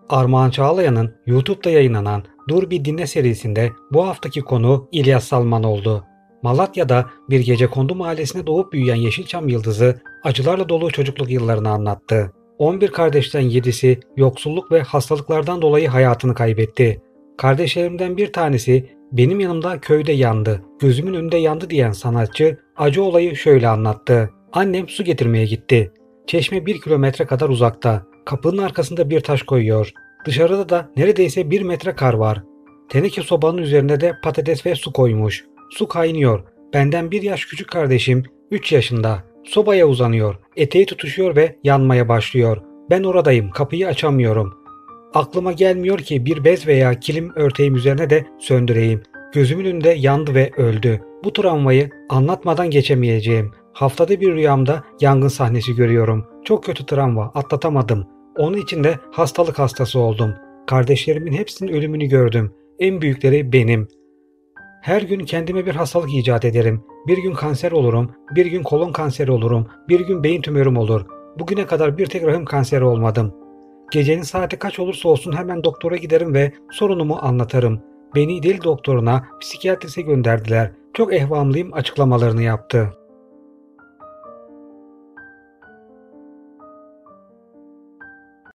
Armağan Çağlayan'ın YouTube'da yayınlanan Dur Bir Dinle serisinde bu haftaki konu İlyas Salman oldu. Malatya'da bir gecekondu mahallesine doğup büyüyen Yeşilçam Yıldızı acılarla dolu çocukluk yıllarını anlattı. 11 kardeşten 7'si yoksulluk ve hastalıklardan dolayı hayatını kaybetti. Kardeşlerimden bir tanesi benim yanımda köyde yandı, gözümün önünde yandı diyen sanatçı acı olayı şöyle anlattı. Annem su getirmeye gitti. Çeşme 1 kilometre kadar uzakta. Kapının arkasında bir taş koyuyor. Dışarıda da neredeyse 1 metre kar var. Teneke sobanın üzerine de patates ve su koymuş. Su kaynıyor. Benden 1 yaş küçük kardeşim 3 yaşında. Sobaya uzanıyor. Eteği tutuşuyor ve yanmaya başlıyor. Ben oradayım. Kapıyı açamıyorum. Aklıma gelmiyor ki bir bez veya kilim örteğim üzerine de söndüreyim. Gözümün önünde yandı ve öldü. Bu travmayı anlatmadan geçemeyeceğim. Haftada bir rüyamda yangın sahnesi görüyorum. Çok kötü travma, atlatamadım. Onun için de hastalık hastası oldum. Kardeşlerimin hepsinin ölümünü gördüm. En büyükleri benim. Her gün kendime bir hastalık icat ederim. Bir gün kanser olurum, bir gün kolon kanseri olurum, bir gün beyin tümörüm olur. Bugüne kadar bir tek rahim kanseri olmadım. Gecenin saati kaç olursa olsun hemen doktora giderim ve sorunumu anlatırım. Beni deli doktoruna, psikiyatrise gönderdiler. Çok ehvamlıyım açıklamalarını yaptı.